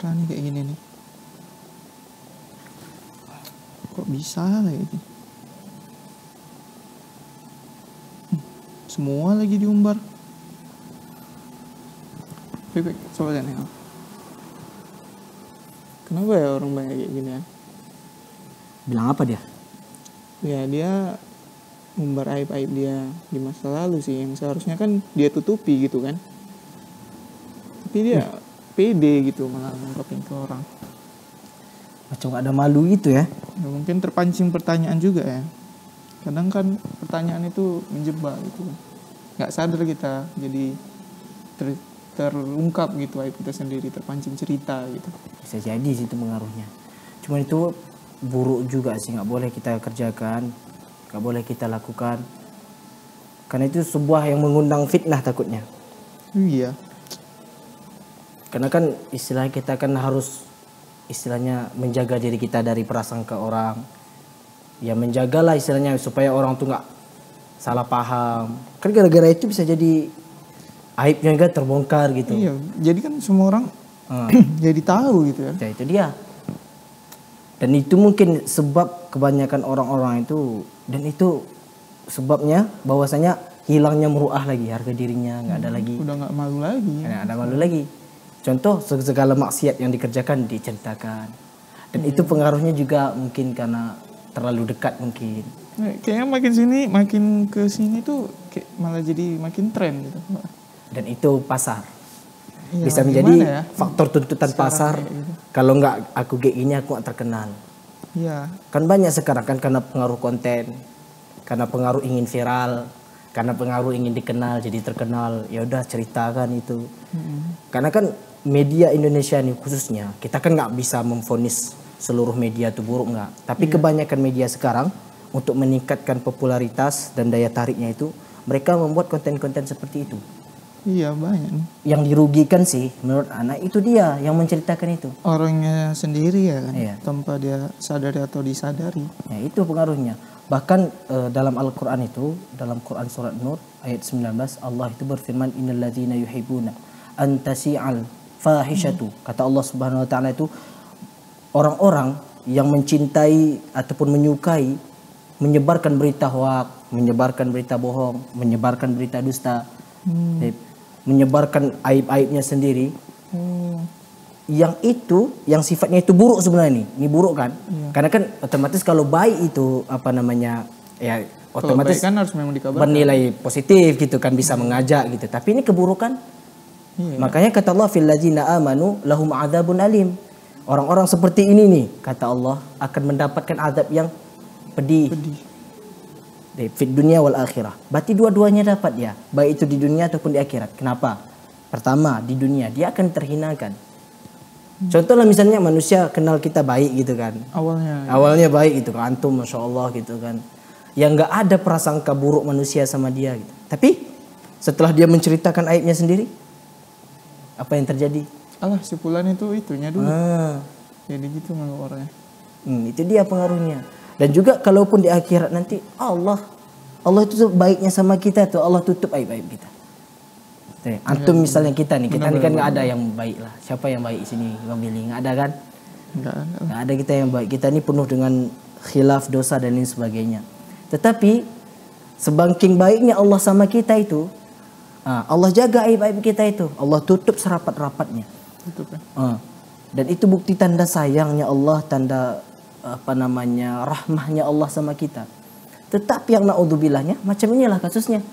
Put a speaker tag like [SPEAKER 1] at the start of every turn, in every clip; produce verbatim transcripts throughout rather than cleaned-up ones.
[SPEAKER 1] parah nih kayak gini nih. Kok bisa kayak gini? Hmm, semua lagi diumbar. Pipik, coba lihat nih. Kenapa ya orang banyak kayak gini ya?
[SPEAKER 2] Bilang apa dia?
[SPEAKER 1] Ya dia umbar aib-aib dia di masa lalu sih, yang seharusnya kan dia tutupi gitu kan. Tapi dia hmm. pede gitu malah ngungkapin ke orang.
[SPEAKER 2] Macam gak ada malu gitu ya?
[SPEAKER 1] Ya mungkin terpancing pertanyaan juga ya. Kadang kan pertanyaan itu menjebak gitu. Gak sadar kita jadi ter, terungkap gitu aib kita sendiri, terpancing cerita gitu.
[SPEAKER 2] Bisa jadi sih itu pengaruhnya. Cuma itu buruk juga sih, gak boleh kita kerjakan, gak boleh kita lakukan. Karena itu sebuah yang mengundang fitnah takutnya.
[SPEAKER 1] Iya.
[SPEAKER 2] Karena kan istilah kita kan harus istilahnya menjaga diri kita dari prasangka orang. Ya menjagalah istilahnya supaya orang tuh gak salah paham. Kan gara-gara itu bisa jadi aibnya juga terbongkar gitu.
[SPEAKER 1] Iya, jadi kan semua orang hmm. jadi tahu gitu ya.
[SPEAKER 2] Ya itu dia. Dan itu mungkin sebab kebanyakan orang-orang itu, dan itu sebabnya bahwasanya hilangnya muruah lagi, harga dirinya nggak ada lagi.
[SPEAKER 1] Udah nggak malu lagi.
[SPEAKER 2] Nggak ada malu lagi. Contoh segala maksiat yang dikerjakan diceritakan. Dan hmm. itu pengaruhnya juga mungkin karena terlalu dekat mungkin.
[SPEAKER 1] Kayaknya makin sini, makin ke sini tuh kayak malah jadi makin tren gitu.
[SPEAKER 2] Dan itu pasar.
[SPEAKER 1] Ya,
[SPEAKER 2] bisa menjadi
[SPEAKER 1] ya?
[SPEAKER 2] faktor tuntutan sekarang pasar. Gitu. Kalau nggak aku kayak gini aku nggak terkenal.
[SPEAKER 1] Iya.
[SPEAKER 2] Kan banyak sekarang kan karena pengaruh konten, karena pengaruh ingin viral, karena pengaruh ingin dikenal jadi terkenal. Ya udah ceritakan itu. Mm-hmm. Karena kan media Indonesia nih khususnya kita kan nggak bisa memvonis seluruh media itu buruk nggak. Tapi yeah. kebanyakan media sekarang untuk meningkatkan popularitas dan daya tariknya itu mereka membuat konten-konten seperti itu.
[SPEAKER 1] Iya banyak.
[SPEAKER 2] Yang dirugikan sih menurut anak itu dia yang menceritakan itu.
[SPEAKER 1] Orangnya sendiri ya kan.
[SPEAKER 2] Iya.
[SPEAKER 1] Tanpa dia sadari atau disadari.
[SPEAKER 2] Ya itu pengaruhnya. Bahkan e, dalam Al-Quran itu, dalam Quran surat Nur ayat sembilan belas Allah itu berfirman innal ladzina yuhibbuna an tasi'al fahishatu. Hmm. Kata Allah Subhanahu wa taala itu orang-orang yang mencintai ataupun menyukai menyebarkan berita hoak, menyebarkan berita bohong, menyebarkan berita dusta. Hmm. Menyebarkan aib-aibnya sendiri. Hmm. Yang itu, yang sifatnya itu buruk sebenarnya nih. Ini buruk kan? Iya. Karena kan otomatis kalau baik itu apa namanya? Ya otomatis
[SPEAKER 1] kan harus memang dikabarkan.
[SPEAKER 2] Bernilai positif gitu kan, bisa hmm. mengajak gitu. Tapi ini keburukan. Iya. Makanya kata Allah fil ladzina amanu lahum adzabun alim. Orang-orang seperti ini nih kata Allah akan mendapatkan azab yang pedih. Pedih. Fit dunia wal akhirah. Berarti dua-duanya dapat ya, baik itu di dunia ataupun di akhirat. Kenapa? Pertama, di dunia dia akan terhinakan. Hmm. Contohlah misalnya manusia kenal kita baik gitu kan.
[SPEAKER 1] Awalnya.
[SPEAKER 2] Awalnya ya. Baik gitu kan, antum masya Allah gitu kan. Yang nggak ada prasangka buruk manusia sama dia gitu. Tapi setelah dia menceritakan aibnya sendiri, apa yang terjadi?
[SPEAKER 1] Alah, si fulan itu itunya dulu. Ah. Jadi gitu malu orangnya.
[SPEAKER 2] Hmm, itu dia pengaruhnya. Dan juga kalaupun di akhirat nanti Allah Allah itu baiknya sama kita tuh, Allah tutup aib-aib kita. Tuh, antum misalnya kita nih, kita nih kan nggak ada yang baik lah. Siapa yang baik sini memilih? Nggak ada kan?
[SPEAKER 1] Nggak ada.
[SPEAKER 2] Nggak ada kita yang baik. Kita ini penuh dengan khilaf, dosa dan lain sebagainya. Tetapi sebangking baiknya Allah sama kita itu, Allah jaga aib-aib kita itu, Allah tutup serapat-rapatnya. Tutup ya. Dan itu bukti tanda sayangnya Allah, tanda apa namanya rahmahnya Allah sama kita. Tetapi yang naudzubilahnya macam inilah kasusnya.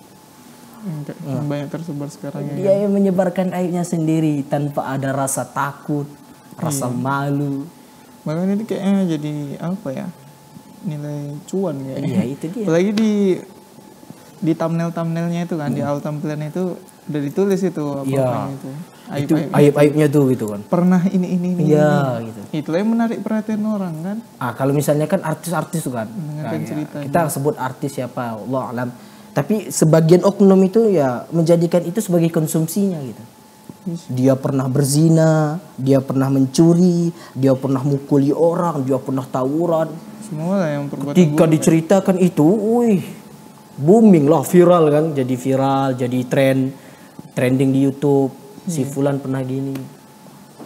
[SPEAKER 1] Yang hmm. banyak tersebar sekarang.
[SPEAKER 2] Dia yang menyebarkan aibnya sendiri tanpa ada rasa takut, rasa hmm. malu.
[SPEAKER 1] Bahkan ini kayaknya jadi apa ya? Nilai cuan kayaknya.
[SPEAKER 2] Iya itu dia.
[SPEAKER 1] Apalagi di di thumbnail-thumbnailnya itu kan, hmm. di awal tampilan itu udah ditulis itu apa
[SPEAKER 2] ya.
[SPEAKER 1] itu.
[SPEAKER 2] Aib, itu aib-aibnya tuh gitu kan.
[SPEAKER 1] Pernah ini ini ini.
[SPEAKER 2] Iya gitu.
[SPEAKER 1] Itulah yang menarik perhatian orang kan.
[SPEAKER 2] Ah kalau misalnya kan artis-artis tuh kan. Nah, ya, kita sebut artis siapa, Allah alam. Tapi sebagian oknum itu ya menjadikan itu sebagai konsumsinya gitu. Yes. Dia pernah berzina, dia pernah mencuri, dia pernah mukuli orang, dia pernah tawuran.
[SPEAKER 1] Semua lah yang perbuatan.
[SPEAKER 2] Ketika diceritakan itu, wih, booming lah, viral kan, jadi viral, jadi tren, trending di YouTube. Si fulan pernah gini.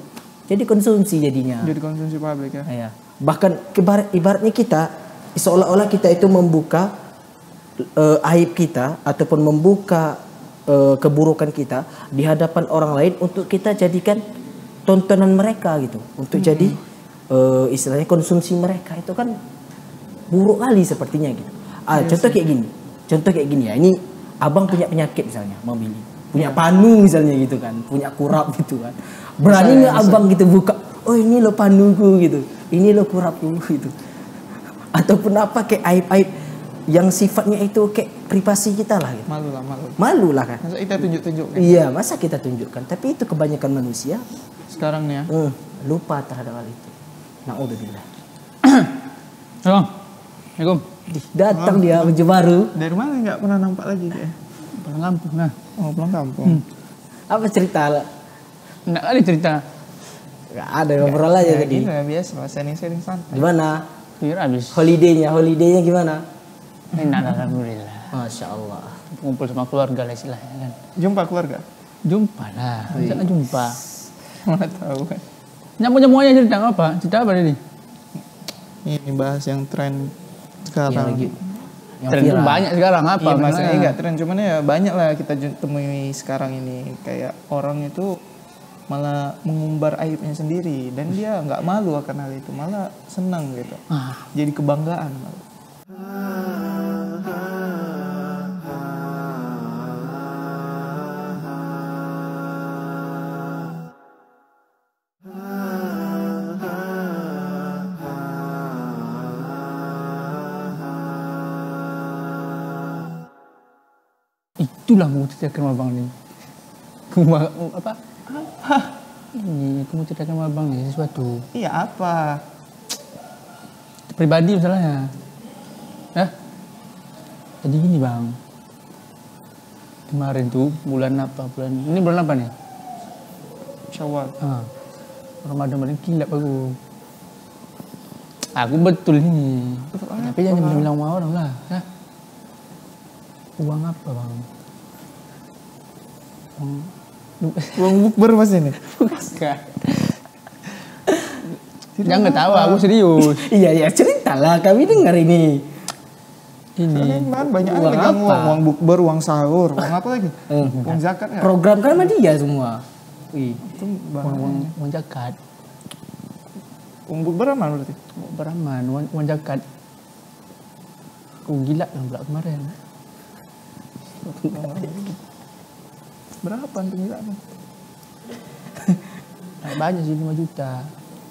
[SPEAKER 2] jadi konsumsi jadinya.
[SPEAKER 1] Jadi konsumsi publik ya.
[SPEAKER 2] Ya. Bahkan ibarat, ibaratnya kita seolah-olah kita itu membuka uh, aib kita ataupun membuka uh, keburukan kita di hadapan orang lain untuk kita jadikan tontonan mereka gitu, untuk hmm. jadi uh, istilahnya konsumsi mereka. Itu kan buruk kali sepertinya gitu. Ah, yes, contoh kayak gini, contoh kayak gini ya. Ini abang punya penyakit misalnya, mau Billy, punya panu misalnya gitu kan, punya kurap gitu kan. Berani nggak abang gitu buka, oh ini lo panuku gitu, ini lo kurapku gitu. Ataupun apa kayak aib-aib yang sifatnya itu kayak privasi kita lah gitu.
[SPEAKER 1] Malu lah, malu.
[SPEAKER 2] Malu lah kan.
[SPEAKER 1] Masa kita tunjuk-tunjuk kan?
[SPEAKER 2] Iya, masa kita tunjukkan. Tapi itu kebanyakan manusia
[SPEAKER 1] sekarang nih ya.
[SPEAKER 2] Hmm, lupa terhadap hal itu. Na'udzubillah.
[SPEAKER 3] Halo. Assalamualaikum.
[SPEAKER 2] Datang dia baju baru.
[SPEAKER 1] Dari mana nggak pernah nampak lagi kayak?
[SPEAKER 3] Pulang kampung nah.
[SPEAKER 1] Oh, pulang kampung.
[SPEAKER 3] Hmm.
[SPEAKER 2] Apa cerita?
[SPEAKER 3] Enggak ada cerita.
[SPEAKER 2] Gak ada, ngobrol aja
[SPEAKER 1] Ya,
[SPEAKER 2] tadi.
[SPEAKER 1] gitu ya, biasa lah, sharing-sharing santai.
[SPEAKER 2] Gimana?
[SPEAKER 3] Biar habis.
[SPEAKER 2] Holiday-nya, holiday-nya gimana?
[SPEAKER 3] Enak alhamdulillah.
[SPEAKER 2] Masya Allah.
[SPEAKER 3] Ngumpul sama keluarga lah istilahnya kan.
[SPEAKER 1] Jumpa keluarga?
[SPEAKER 3] Jumpa lah. Misalnya jumpa.
[SPEAKER 1] Mana tahu kan.
[SPEAKER 3] Nyamuk-nyamuk aja cerita apa? Cerita apa ini?
[SPEAKER 1] Ini bahas yang tren sekarang.
[SPEAKER 2] Yang lagi. Yang
[SPEAKER 3] Tren
[SPEAKER 2] viral.
[SPEAKER 3] banyak sekarang apa?
[SPEAKER 1] Iya, maksudnya
[SPEAKER 3] Mana?
[SPEAKER 1] enggak tren, cuman ya banyak lah kita ju- temui sekarang ini. Kayak orang itu malah mengumbar aibnya sendiri dan dia nggak malu akan hal itu, malah senang gitu.
[SPEAKER 3] Ah.
[SPEAKER 1] Jadi kebanggaan malah.
[SPEAKER 3] Itulah mau ceritakan sama abang nih. Kuma- apa? Apa? Ini aku mau ceritakan sama abang nih sesuatu.
[SPEAKER 1] Iya apa?
[SPEAKER 3] Pribadi misalnya. Hah? Jadi gini bang. Kemarin tuh bulan apa? Bulan ini bulan apa nih?
[SPEAKER 1] Syawal.
[SPEAKER 3] Ah, Ramadan paling kilap aku. Aku betul ini.
[SPEAKER 1] Betul
[SPEAKER 3] Tapi jangan bilang sama orang lah. Ya. Uang apa bang? Uang,
[SPEAKER 1] Uang bukber mas ini.
[SPEAKER 3] bukan. Jangan ketawa, aku serius.
[SPEAKER 2] Iya, iya, ceritalah. Kami dengar ini.
[SPEAKER 3] Ini
[SPEAKER 1] Kan banyak
[SPEAKER 2] Uang
[SPEAKER 1] aja
[SPEAKER 2] apa?
[SPEAKER 1] uang, uang bukber, uang sahur, uang apa lagi?
[SPEAKER 2] Hmm.
[SPEAKER 1] Uang zakat nggak?
[SPEAKER 2] Program kan sama dia semua. Wih.
[SPEAKER 1] Itu
[SPEAKER 3] uang,
[SPEAKER 1] bahan.
[SPEAKER 3] uang, uang zakat.
[SPEAKER 1] Uang bukber mana berarti?
[SPEAKER 3] Uang beraman, uang, uang zakat. Aku gila kan pula kemarin.
[SPEAKER 1] Berapa antum gila tuh?
[SPEAKER 3] Nah, banyak sih lima juta.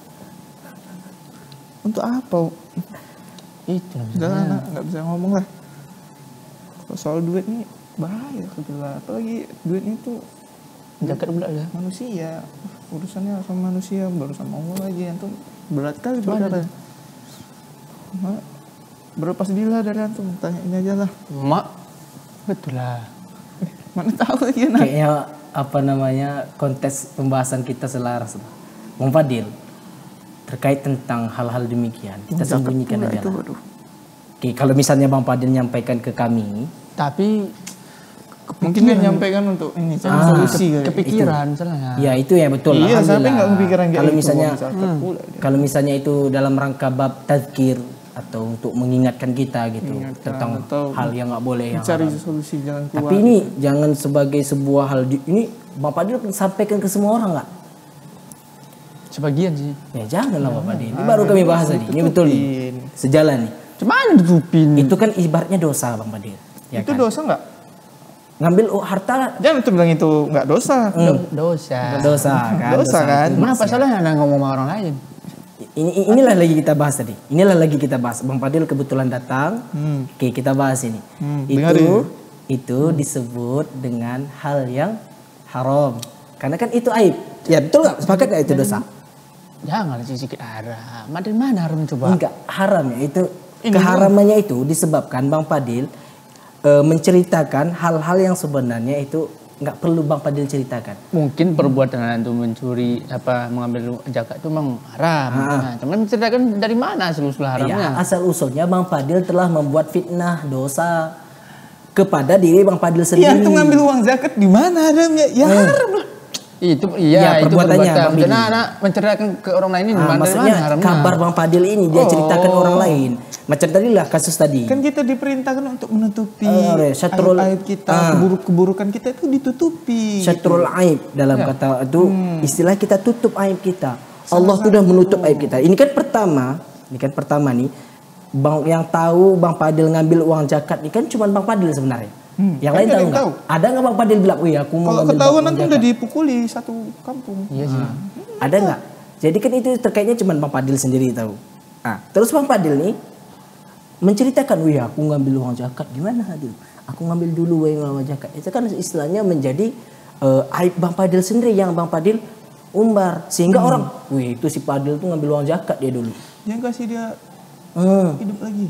[SPEAKER 1] Untuk apa?
[SPEAKER 3] Itu lah
[SPEAKER 1] Udah lah,
[SPEAKER 3] misalnya.
[SPEAKER 1] nak, nggak bisa ngomong lah. Kalau soal duit nih bahaya sebetulnya. Apalagi duit itu
[SPEAKER 3] Zakat pula ya.
[SPEAKER 1] manusia. Urusannya sama manusia baru sama Allah lagi. Antum berat kali
[SPEAKER 3] Mana?
[SPEAKER 1] perkara. Nah, berlepas diri lah dari antum. Tanya ini aja lah.
[SPEAKER 3] Mak, betul lah.
[SPEAKER 1] Mana tahu lagi nak.
[SPEAKER 2] Kayaknya apa namanya kontes pembahasan kita selaras. Bang Fadil, terkait tentang hal-hal demikian kita
[SPEAKER 1] Zakat
[SPEAKER 2] sembunyikan
[SPEAKER 1] pula
[SPEAKER 2] aja
[SPEAKER 1] itu,
[SPEAKER 2] lah.
[SPEAKER 1] waduh.
[SPEAKER 2] Oke, kalau misalnya Bang Fadil nyampaikan ke kami,
[SPEAKER 3] Tapi
[SPEAKER 1] Mungkin dia nyampaikan untuk ini cari
[SPEAKER 2] Ah,
[SPEAKER 1] solusi kali.
[SPEAKER 3] kepikiran misalnya.
[SPEAKER 2] ya itu ya betul.
[SPEAKER 1] Iya,
[SPEAKER 2] Alhamdulillah.
[SPEAKER 1] sampai nggak kepikiran kayak
[SPEAKER 2] kalau
[SPEAKER 1] gitu,
[SPEAKER 2] misalnya
[SPEAKER 1] uang zakat pula dia.
[SPEAKER 2] kalau misalnya itu dalam rangka bab tazkir atau untuk mengingatkan kita gitu
[SPEAKER 1] Mengingatkan
[SPEAKER 2] tentang
[SPEAKER 1] atau
[SPEAKER 2] hal yang nggak boleh yang
[SPEAKER 1] Cari
[SPEAKER 2] haram.
[SPEAKER 1] solusi jalan keluar.
[SPEAKER 2] Tapi ini jangan sebagai sebuah hal di- ini Bang Fadil sampaikan ke semua orang nggak?
[SPEAKER 3] Sebagian sih.
[SPEAKER 2] Ya janganlah Bang Fadil. Ini baru kami bahas tadi. Ini betul nih. Sejalan nih.
[SPEAKER 3] Cuman ditutupin.
[SPEAKER 2] Itu kan ibaratnya dosa Bang Fadil. Ya
[SPEAKER 1] itu
[SPEAKER 2] kan?
[SPEAKER 1] dosa nggak?
[SPEAKER 2] Ngambil oh, harta
[SPEAKER 1] Jangan tuh bilang itu nggak dosa.
[SPEAKER 3] Do- dosa.
[SPEAKER 2] dosa kan.
[SPEAKER 1] Dosa kan?
[SPEAKER 2] itu
[SPEAKER 3] Kenapa
[SPEAKER 2] maksiat.
[SPEAKER 3] salahnya anda ngomong sama orang lain?
[SPEAKER 2] Ini inilah lagi kita bahas tadi. Inilah lagi kita bahas. Bang Fadil kebetulan datang.
[SPEAKER 1] Hmm.
[SPEAKER 2] Oke, kita bahas ini.
[SPEAKER 1] Hmm,
[SPEAKER 2] itu
[SPEAKER 1] dengarin.
[SPEAKER 2] itu disebut dengan hal yang haram. Karena kan itu aib. Ya betul nggak? Sepakat nggak itu dosa?
[SPEAKER 3] Jangan sedikit haram. Dari mana haram coba?
[SPEAKER 2] Enggak, haram ya. Itu keharamannya itu disebabkan Bang Fadil e, menceritakan hal-hal yang sebenarnya itu nggak perlu Bang Fadil ceritakan.
[SPEAKER 3] Mungkin perbuatan anda itu mencuri apa mengambil zakat itu memang haram. Nah, cuman menceritakan dari mana asal-usul
[SPEAKER 2] Ya,
[SPEAKER 3] haramnya?
[SPEAKER 2] asal usulnya Bang Fadil telah membuat fitnah dosa kepada diri Bang Fadil sendiri.
[SPEAKER 1] Iya, antum ngambil uang zakat di mana haramnya? Ya haram lah.
[SPEAKER 3] Itu
[SPEAKER 2] Ya,
[SPEAKER 3] iya itu
[SPEAKER 2] perbuatannya,
[SPEAKER 3] perbuatan.
[SPEAKER 2] Bang Billy.
[SPEAKER 3] Karena anak menceritakan ke orang lain ini
[SPEAKER 2] Ah,
[SPEAKER 3] dari
[SPEAKER 2] maksudnya
[SPEAKER 3] mana haramnya?
[SPEAKER 2] kabar Bang Fadil ini dia
[SPEAKER 3] Oh.
[SPEAKER 2] ceritakan orang lain. Macam tadi lah kasus tadi.
[SPEAKER 1] Kan kita diperintahkan untuk menutupi
[SPEAKER 2] Ah, re, syatrul-
[SPEAKER 1] aib-aib kita,
[SPEAKER 2] ah.
[SPEAKER 1] keburuk-keburukan kita itu ditutupi.
[SPEAKER 2] Syatrul aib dalam
[SPEAKER 3] Ya.
[SPEAKER 2] kata itu
[SPEAKER 1] Hmm.
[SPEAKER 2] istilah kita tutup aib kita. Allah sudah menutup aib kita. Ini kan pertama, ini kan pertama nih. Bang yang tahu Bang Fadil ngambil uang zakat ini kan cuma Bang Fadil sebenarnya.
[SPEAKER 1] Hmm,
[SPEAKER 2] Yang
[SPEAKER 1] kan
[SPEAKER 2] lain
[SPEAKER 1] ada
[SPEAKER 2] tahu
[SPEAKER 1] yang
[SPEAKER 2] nggak?
[SPEAKER 1] tahu.
[SPEAKER 2] Ada nggak Bang Fadil bilang, "Wih, aku mau
[SPEAKER 1] Kalau
[SPEAKER 2] ngambil
[SPEAKER 1] ketahuan
[SPEAKER 2] uang
[SPEAKER 1] nanti
[SPEAKER 2] zakat."
[SPEAKER 1] udah dipukuli satu kampung.
[SPEAKER 3] Iya sih.
[SPEAKER 2] Ada nggak? Jadi kan itu terkaitnya cuma Bang Fadil sendiri tahu. Ah, terus Bang Fadil nih menceritakan, "Wih, aku ngambil uang zakat." Gimana Fadil? Aku ngambil dulu uang zakat. Itu kan istilahnya menjadi eh, aib Bang Fadil sendiri yang Bang Fadil umbar sehingga orang, "Wih, itu si Fadil tuh ngambil uang zakat dia dulu."
[SPEAKER 1] Jangan kasih dia
[SPEAKER 2] Hmm.
[SPEAKER 1] hidup lagi.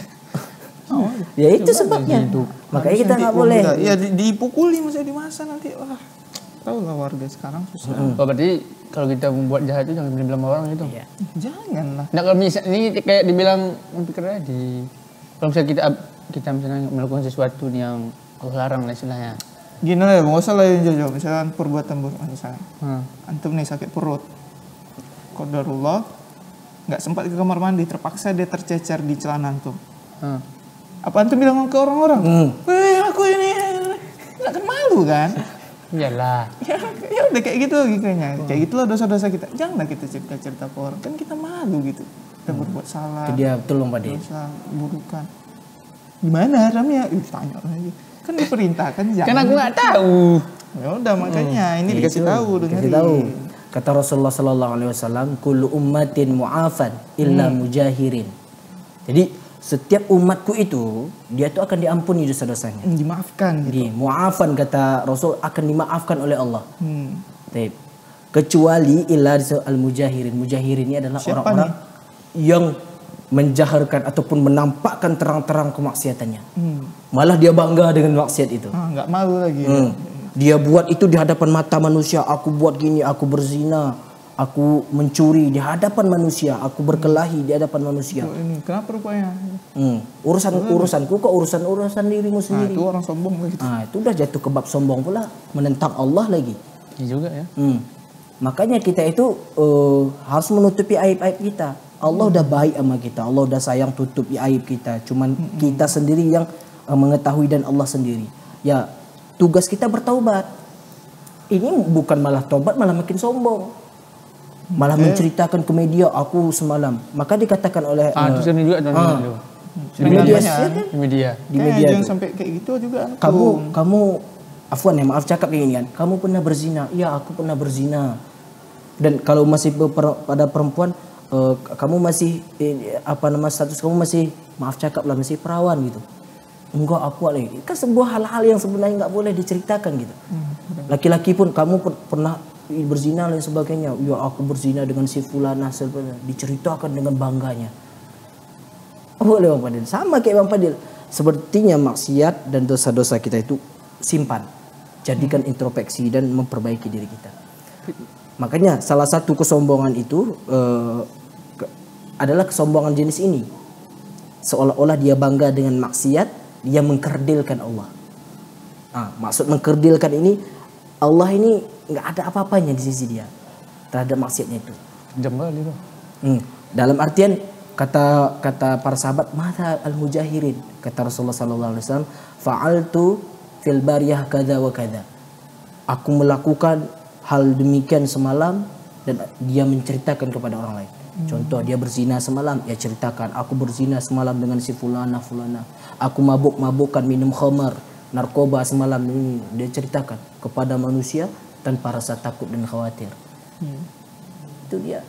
[SPEAKER 2] Ya itu sebabnya. Makanya kita nggak boleh.
[SPEAKER 1] Ya di- dipukuli masa di masa nanti. Wah, tahu lah warga sekarang susah.
[SPEAKER 3] Oh, berarti kalau kita membuat jahat itu jangan bilang sama orang gitu.
[SPEAKER 2] Iya.
[SPEAKER 1] Jangan lah.
[SPEAKER 3] Nah kalau misal ini kayak dibilang pikir tadi, kalau misalnya kita kita misalnya melakukan sesuatu yang Allah larang lah istilahnya.
[SPEAKER 1] Gini lah, nggak usah lah yang jauh-jauh. Misalkan perbuatan buruk misalnya.
[SPEAKER 3] Hmm.
[SPEAKER 1] Antum nih sakit perut. Qadarullah nggak sempat ke kamar mandi, terpaksa dia tercecer di celana antum.
[SPEAKER 3] Hmm.
[SPEAKER 1] Apa antum bilang ke orang-orang?
[SPEAKER 2] Hmm.
[SPEAKER 1] Weh, aku ini nggak kan malu kan?
[SPEAKER 3] Iyalah.
[SPEAKER 1] Ya, ya udah kayak gitu kayaknya. Kayak gitulah dosa-dosa kita. Janganlah kita cerita-cerita ke orang. Kan kita malu gitu. Kita berbuat salah.
[SPEAKER 2] Itu dia betul Bang Fadil.
[SPEAKER 1] Dosa, burukan. Gimana haramnya? Ih, tanya lagi. Kan diperintahkan jangan.
[SPEAKER 3] Kan aku nggak tahu.
[SPEAKER 1] Ya udah makanya ini dikasih
[SPEAKER 2] Itu,
[SPEAKER 1] tahu dengerin.
[SPEAKER 2] dikasih tahu. Kata Rasulullah sallallahu alaihi wasallam, "Kullu ummatin mu'afan illa mujahirin." Jadi setiap umatku itu dia tuh akan diampuni dosa-dosanya.
[SPEAKER 1] Hmm, dimaafkan gitu.
[SPEAKER 2] Jadi mu'afan kata Rasul akan dimaafkan oleh Allah.
[SPEAKER 1] Hmm.
[SPEAKER 2] Baik. Kecuali illa al-mujahirin. Mujahirin ini adalah
[SPEAKER 1] Siapa
[SPEAKER 2] orang-orang yang menjaharkan ataupun menampakkan terang-terang kemaksiatannya.
[SPEAKER 1] Hmm.
[SPEAKER 2] Malah dia bangga dengan maksiat itu.
[SPEAKER 1] Ah, nggak malu lagi.
[SPEAKER 2] Hmm. Dia buat itu di hadapan mata manusia. Aku buat gini, aku berzina, aku mencuri di hadapan manusia, aku berkelahi di hadapan manusia.
[SPEAKER 1] Oh, ini kenapa rupanya?
[SPEAKER 2] Hmm. Urusan urusanku kok urusan urusan dirimu
[SPEAKER 1] Nah,
[SPEAKER 2] sendiri.
[SPEAKER 1] itu orang sombong begitu.
[SPEAKER 2] Nah, itu udah jatuh ke bab sombong pula, menentang Allah lagi.
[SPEAKER 3] Iya juga ya.
[SPEAKER 2] Hmm. Makanya kita itu eh, harus menutupi aib-aib kita. Allah udah baik sama kita, Allah udah sayang tutupi aib kita. Cuman kita sendiri yang eh, mengetahui dan Allah sendiri. Ya, tugas kita bertaubat. Ini bukan malah taubat, malah makin sombong. Malah menceritakan ke media, aku semalam. Maka dikatakan oleh
[SPEAKER 3] Ah,
[SPEAKER 2] eh,
[SPEAKER 3] itu sering juga tuh.
[SPEAKER 2] ah.
[SPEAKER 3] dulu.
[SPEAKER 2] di media
[SPEAKER 1] Banyak.
[SPEAKER 2] sosial kan?
[SPEAKER 3] Di media.
[SPEAKER 2] Di
[SPEAKER 1] Kayak
[SPEAKER 2] media
[SPEAKER 1] jangan
[SPEAKER 2] tuh.
[SPEAKER 1] sampai kayak gitu juga. antum.
[SPEAKER 2] Kamu kamu afwan ya, maaf cakap kayak gini kan. Kamu pernah berzina? Iya, aku pernah berzina. Dan kalau masih per- pada perempuan eh, kamu masih eh, apa nama status kamu masih, maaf cakap lah, masih perawan gitu. Enggak, aku lagi. Kan sebuah hal-hal yang sebenarnya nggak boleh diceritakan gitu. Laki-laki pun kamu per- pernah berzina dan sebagainya. Ya, aku berzina dengan si fulana sebagainya. Diceritakan dengan bangganya. Boleh Bang Fadil. Sama kayak Bang Fadil. Sepertinya maksiat dan dosa-dosa kita itu simpan. Jadikan introspeksi dan memperbaiki diri kita. Makanya salah satu kesombongan itu eh, ke- adalah kesombongan jenis ini. Seolah-olah dia bangga dengan maksiat, dia mengkerdilkan Allah. Ah, maksud mengkerdilkan ini, Allah ini nggak ada apa-apanya di sisi dia terhadap maksiatnya itu.
[SPEAKER 3] Jam kali tuh.
[SPEAKER 2] Hmm. Dalam artian kata kata para sahabat, mata al-mujahirin, kata Rasulullah sallallahu alaihi wasallam, fa'altu fil bariyah kada wa kada. Aku melakukan hal demikian semalam, dan dia menceritakan kepada orang lain. Contoh, dia berzina semalam, dia ceritakan, aku berzina semalam dengan si fulana fulana. Aku mabuk-mabukan minum khamar, narkoba semalam ini, dia ceritakan kepada manusia tanpa rasa takut dan khawatir.
[SPEAKER 1] Hmm.
[SPEAKER 2] Itu dia.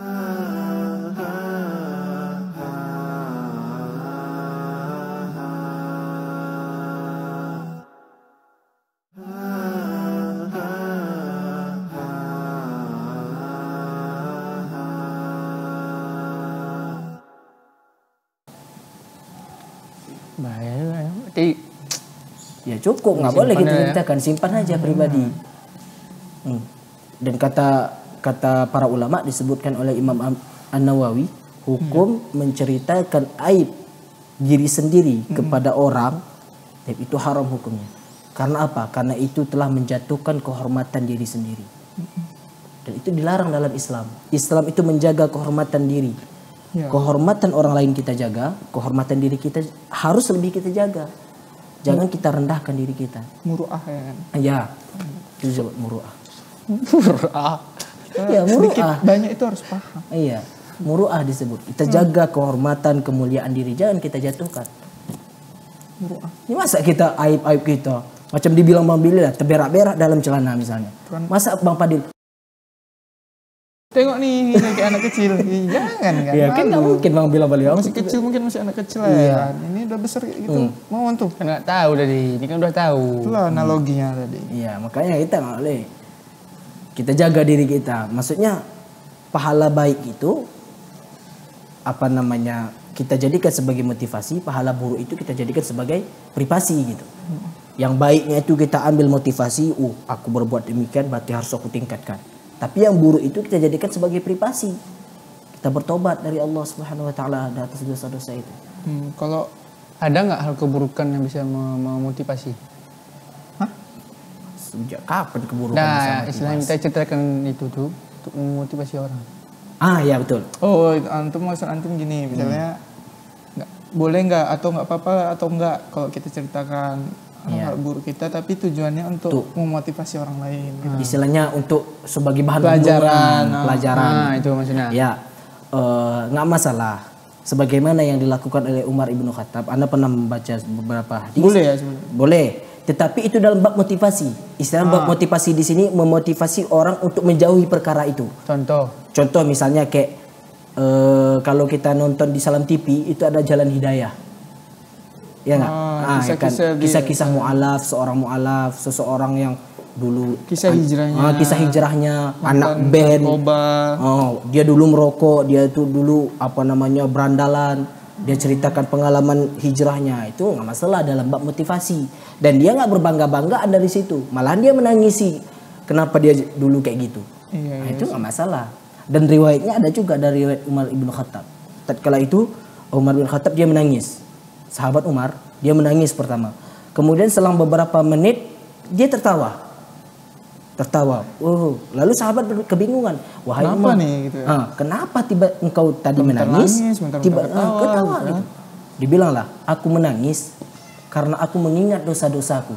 [SPEAKER 3] Bahaya juga ya. Berarti
[SPEAKER 2] Ya cukup, nggak boleh kita ceritakan, simpan aja pribadi. Hmm. Dan kata kata para ulama disebutkan oleh Imam Am- An-Nawawi, hukum menceritakan aib diri sendiri kepada orang itu haram hukumnya. Karena apa? Karena itu telah menjatuhkan kehormatan diri sendiri. Dan itu dilarang dalam Islam. Islam itu menjaga kehormatan diri.
[SPEAKER 1] Ya.
[SPEAKER 2] Kehormatan orang lain kita jaga, kehormatan diri kita harus lebih kita jaga. Jangan kita rendahkan diri kita.
[SPEAKER 1] Muru'ah ya kan.
[SPEAKER 2] Ya, itu disebut muru'ah.
[SPEAKER 1] Muru'ah.
[SPEAKER 2] Iya,
[SPEAKER 1] Sedikit
[SPEAKER 2] muru'ah.
[SPEAKER 1] banyak itu harus paham.
[SPEAKER 2] Iya, muru'ah disebut. Kita jaga kehormatan, kemuliaan diri, jangan kita jatuhkan.
[SPEAKER 1] Muru'ah.
[SPEAKER 2] Ini masa kita aib-aib kita, macam dibilang Bang Billy lah, terberak-berak dalam celana misalnya. Masa Bang Padil?
[SPEAKER 1] Tengok nih, ini kayak anak kecil. Ih, jangan kan.
[SPEAKER 2] Ya kan nggak
[SPEAKER 1] malu.
[SPEAKER 2] mungkin Bang bilang balik.
[SPEAKER 1] Masih kecil mungkin masih anak kecil lah
[SPEAKER 2] Iya.
[SPEAKER 1] ya kan. Ini udah besar kayak gitu. Mau tuh.
[SPEAKER 3] Kan nggak tahu tadi, ini kan udah tahu.
[SPEAKER 1] Itulah analoginya tadi.
[SPEAKER 2] Iya, makanya kita nggak boleh. Kita jaga diri kita. Maksudnya pahala baik itu apa namanya? Kita jadikan sebagai motivasi, pahala buruk itu kita jadikan sebagai privasi gitu. Yang baiknya itu kita ambil motivasi, oh aku berbuat demikian berarti harus aku tingkatkan. Tapi yang buruk itu kita jadikan sebagai privasi. Kita bertobat dari Allah Subhanahu wa taala atas dosa-dosa itu.
[SPEAKER 1] Hmm, kalau
[SPEAKER 3] Ada nggak hal keburukan yang bisa mem- memotivasi?
[SPEAKER 2] Sejak kapan keburukan bisa
[SPEAKER 3] Nah,
[SPEAKER 2] motivasi?
[SPEAKER 3] istilahnya kita ceritakan itu tuh untuk memotivasi orang.
[SPEAKER 2] Ah, ya betul.
[SPEAKER 1] oh antum maksud antum gini, misalnya nggak boleh nggak atau nggak apa-apa atau nggak kalau kita ceritakan hal buruk kita, tapi tujuannya untuk
[SPEAKER 2] Tuh.
[SPEAKER 1] memotivasi orang lain. Gitu.
[SPEAKER 2] Istilahnya untuk sebagai bahan
[SPEAKER 1] Pelajaran,
[SPEAKER 2] renungan,
[SPEAKER 1] ah.
[SPEAKER 2] pelajaran.
[SPEAKER 3] Nah, itu maksudnya.
[SPEAKER 2] Ya, eh, nggak masalah. Sebagaimana yang dilakukan oleh Umar ibnu Khattab, Anda pernah membaca beberapa hadis.
[SPEAKER 1] Boleh ya sebenarnya.
[SPEAKER 2] Boleh. Tetapi itu dalam bab motivasi. Istilah bab motivasi di sini memotivasi orang untuk menjauhi perkara itu.
[SPEAKER 3] Contoh.
[SPEAKER 2] Contoh misalnya kayak eh, kalau kita nonton di Salam T V itu ada Jalan Hidayah. Ya nggak?
[SPEAKER 1] Ah,
[SPEAKER 2] Ah, ya kan?
[SPEAKER 1] kisah-kisah dia.
[SPEAKER 2] Kisah-kisah mu'alaf, seorang mu'alaf, seseorang yang dulu
[SPEAKER 1] Kisah hijrahnya.
[SPEAKER 2] Ah, kisah hijrahnya, anak
[SPEAKER 1] Mantan
[SPEAKER 2] band.
[SPEAKER 1] narkoba.
[SPEAKER 2] Oh, dia dulu merokok, dia itu dulu apa namanya berandalan. Dia ceritakan pengalaman hijrahnya, itu nggak masalah dalam bab motivasi. Dan dia nggak berbangga-banggaan dari situ, malahan dia menangisi kenapa dia dulu kayak gitu.
[SPEAKER 1] Iya,
[SPEAKER 2] Nah,
[SPEAKER 1] iya.
[SPEAKER 2] itu nggak masalah. Dan riwayatnya ada juga dari riwayat Umar ibnu Khattab. Tatkala itu Umar bin Khattab dia menangis. Sahabat Umar dia menangis pertama. Kemudian selang beberapa menit dia tertawa. Tertawa. Oh, lalu sahabat ber- kebingungan. Wahai
[SPEAKER 1] Kenapa
[SPEAKER 2] Umar,
[SPEAKER 1] nih, gitu ya?
[SPEAKER 2] ah, kenapa tiba engkau tadi
[SPEAKER 1] Bentar
[SPEAKER 2] menangis,
[SPEAKER 1] nangis, bentar
[SPEAKER 2] tiba
[SPEAKER 1] ketawa,
[SPEAKER 2] ah, ketawa
[SPEAKER 1] gitu.
[SPEAKER 2] gitu. Dibilanglah, aku menangis karena aku mengingat dosa-dosaku.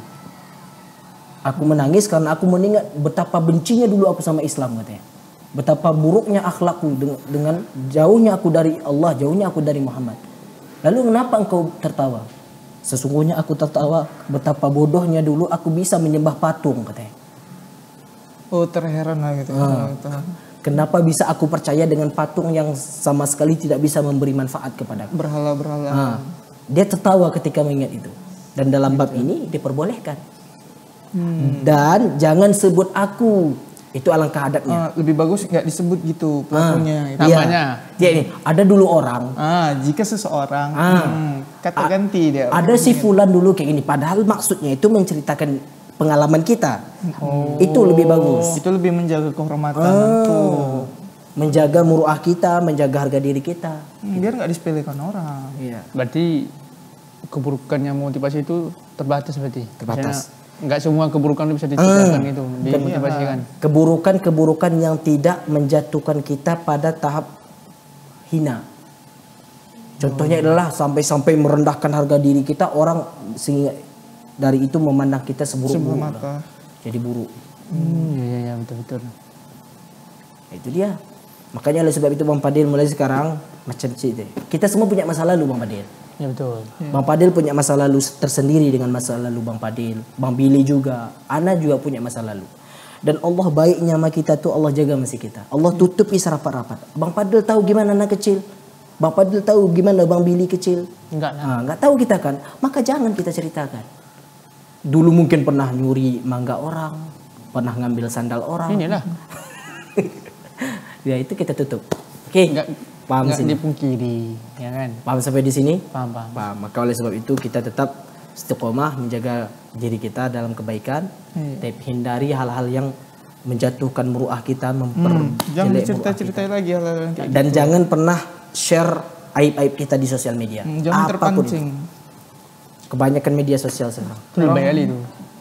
[SPEAKER 2] Aku menangis karena aku mengingat betapa bencinya dulu aku sama Islam katanya. Betapa buruknya akhlakku dengan, dengan jauhnya aku dari Allah, jauhnya aku dari Muhammad. Lalu kenapa engkau tertawa? Sesungguhnya aku tertawa betapa bodohnya dulu aku bisa menyembah patung katanya.
[SPEAKER 1] Oh terheran lah gitu.
[SPEAKER 2] Ah.
[SPEAKER 1] Gitu.
[SPEAKER 2] Kenapa bisa aku percaya dengan patung yang sama sekali tidak bisa memberi manfaat kepadaku?
[SPEAKER 1] Berhala-berhala.
[SPEAKER 2] Ah, dia tertawa ketika mengingat itu. Dan dalam bab ini diperbolehkan. Dan jangan sebut aku. Itu alangkah adabnya.
[SPEAKER 1] Ah, lebih bagus nggak disebut gitu pelakunya. gitu.
[SPEAKER 2] Iya.
[SPEAKER 3] Namanya.
[SPEAKER 2] Dia ini ada dulu orang.
[SPEAKER 1] Ah, jika seseorang
[SPEAKER 2] Ah.
[SPEAKER 1] hmm, kata ganti dia.
[SPEAKER 2] Ada si fulan dulu kayak gini. Padahal maksudnya itu menceritakan pengalaman kita. Itu lebih bagus.
[SPEAKER 1] Itu lebih menjaga kehormatan tuh.
[SPEAKER 2] Menjaga muruah kita, menjaga harga diri kita.
[SPEAKER 1] Hmm, biar nggak disepelekan orang.
[SPEAKER 2] Iya.
[SPEAKER 3] Berarti keburukannya motivasi itu terbatas berarti.
[SPEAKER 2] Terbatas.
[SPEAKER 3] Maksudnya, nggak semua keburukan itu bisa diceritakan gitu, dimotivasikan.
[SPEAKER 2] Keburukan-keburukan yang tidak menjatuhkan kita pada tahap hina. Contohnya adalah sampai-sampai merendahkan harga diri kita, orang sehingga dari itu memandang kita
[SPEAKER 1] Sebelah
[SPEAKER 2] seburuk-buruk.
[SPEAKER 1] mata.
[SPEAKER 2] Jadi buruk.
[SPEAKER 3] Hmm, iya iya betul betul.
[SPEAKER 2] Itu dia. Makanya oleh sebab itu Bang Padil mulai sekarang macam cerita. Kita semua punya masa lalu Bang Padil.
[SPEAKER 3] Ya betul.
[SPEAKER 2] Bang Padil punya masa lalu tersendiri dengan masa lalu Bang Padil. Bang Billy juga. Ana juga punya masa lalu. Dan Allah baiknya sama kita tuh Allah jaga masih kita. Allah tutupi serapat-rapat. Bang Padil tahu gimana anak kecil. Bang Padil tahu gimana Bang Billy kecil.
[SPEAKER 3] Enggak lah.
[SPEAKER 2] Nah, nggak tahu kita kan. Maka jangan kita ceritakan. Dulu mungkin pernah nyuri mangga orang. Pernah ngambil sandal orang.
[SPEAKER 3] Inilah.
[SPEAKER 2] Ya itu kita tutup. Oke.
[SPEAKER 3] Enggak
[SPEAKER 2] Paham
[SPEAKER 3] enggak
[SPEAKER 2] sini.
[SPEAKER 3] dipungkiri, ya kan?
[SPEAKER 2] Paham sampai di sini?
[SPEAKER 3] Paham paham.
[SPEAKER 2] Paham. Maka oleh sebab itu kita tetap istiqomah menjaga diri kita dalam kebaikan,
[SPEAKER 1] Iya.
[SPEAKER 2] tapi hindari hal-hal yang menjatuhkan muruah kita,
[SPEAKER 1] Hmm,
[SPEAKER 2] memperjelek
[SPEAKER 1] jangan
[SPEAKER 2] muruah
[SPEAKER 1] dicerita-ceritain lagi hal-hal yang
[SPEAKER 2] kita.
[SPEAKER 1] kayak
[SPEAKER 2] Dan
[SPEAKER 1] gitu.
[SPEAKER 2] jangan pernah share aib-aib kita di sosial media.
[SPEAKER 1] Hmm, jangan
[SPEAKER 2] Apapun
[SPEAKER 1] terpancing.
[SPEAKER 2] itu. Kebanyakan media sosial sekarang.
[SPEAKER 3] Itu lebih baik kali itu.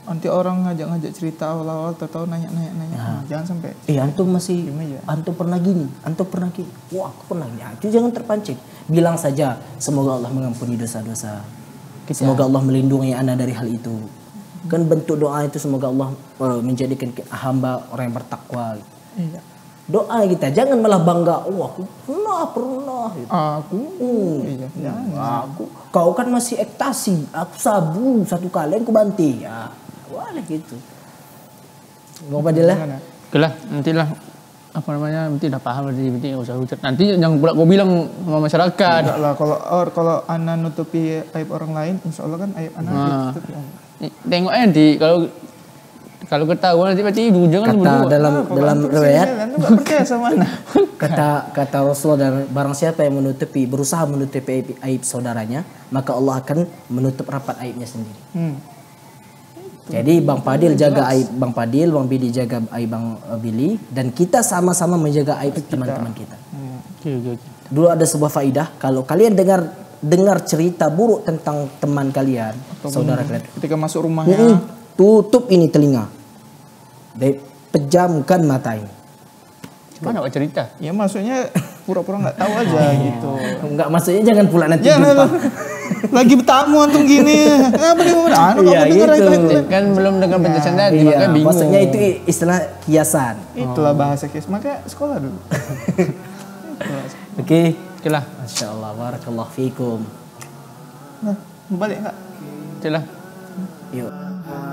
[SPEAKER 1] nanti orang ngajak-ngajak cerita awal-awal tahu nanya-nanya nanya. Nah, jangan sampai
[SPEAKER 2] Eh antum masih,
[SPEAKER 1] Diem aja.
[SPEAKER 2] antum pernah gini, antum pernah gini. Wah aku pernah gini. Ah, itu jangan terpancing. Bilang saja, semoga Allah mengampuni dosa-dosa. Semoga Allah melindungi anda dari hal itu. Kan bentuk doa itu semoga Allah uh, menjadikan hamba orang yang bertakwa.
[SPEAKER 1] iya.
[SPEAKER 2] Doa kita, jangan malah bangga. Oh aku pernah, pernah. Gitu.
[SPEAKER 1] Aku
[SPEAKER 2] Hmm.
[SPEAKER 1] iya, jangan.
[SPEAKER 2] Aku, kau kan masih ekstasi. Aku sabu satu kali aku banting. Ya, boleh gitu. Mau padahal lah.
[SPEAKER 1] Jangan, ya.
[SPEAKER 3] Oke lah, nantilah apa namanya, nanti udah paham berarti, berarti nggak usah hujat. Nanti jangan pula kau bilang sama masyarakat.
[SPEAKER 1] Enggak lah, kalau or, kalau ana nutupi aib orang lain, insya Allah kan aib ana
[SPEAKER 3] Nah.
[SPEAKER 1] ditutupi Allah.
[SPEAKER 3] Tengok nanti kalau kalau ketahuan nanti berarti jangan
[SPEAKER 2] Kata
[SPEAKER 3] berdua.
[SPEAKER 2] dalam
[SPEAKER 1] Nah, kalau
[SPEAKER 2] dalam
[SPEAKER 1] antum
[SPEAKER 2] riwayat,
[SPEAKER 1] sini, antum nggak percaya sama ana.
[SPEAKER 2] kata kata Rasulullah, dan barang siapa yang menutupi, berusaha menutupi aib, aib saudaranya, maka Allah akan menutup rapat aibnya sendiri.
[SPEAKER 1] Hmm.
[SPEAKER 2] Jadi Bang Padil jaga aib Bang Padil, Bang Billy jaga aib Bang uh, Billy, dan kita sama-sama menjaga aib teman-teman kita.
[SPEAKER 3] Oke, oke, oke.
[SPEAKER 2] Dulu ada sebuah faidah, kalau kalian dengar dengar cerita buruk tentang teman kalian, saudara kalian,
[SPEAKER 1] Ketika masuk rumahnya,
[SPEAKER 2] Mm-mm. tutup ini telinga, dan pejamkan mata ini.
[SPEAKER 3] Mana awak cerita?
[SPEAKER 1] ya maksudnya pura-pura nggak tahu aja gitu.
[SPEAKER 2] Enggak, maksudnya jangan pula nanti
[SPEAKER 1] Ya,
[SPEAKER 2] jumpa.
[SPEAKER 1] lagi bertamu antum gini. Kenapa dia ngomong? Anu
[SPEAKER 2] Iya,
[SPEAKER 1] kamu dengar
[SPEAKER 2] gitu.
[SPEAKER 1] aib-aib.
[SPEAKER 3] Kan belum dengar penjelasan tadi,
[SPEAKER 2] Iya,
[SPEAKER 3] makanya bingung.
[SPEAKER 2] maksudnya itu istilah kiasan.
[SPEAKER 1] Itulah bahasa kias. Maka sekolah dulu. Itulah.
[SPEAKER 2] Oke.
[SPEAKER 3] Oke lah,
[SPEAKER 2] Masya Allah, barakallahu fikum.
[SPEAKER 1] Nah, mau balik nggak?
[SPEAKER 3] oke lah.
[SPEAKER 2] Yuk.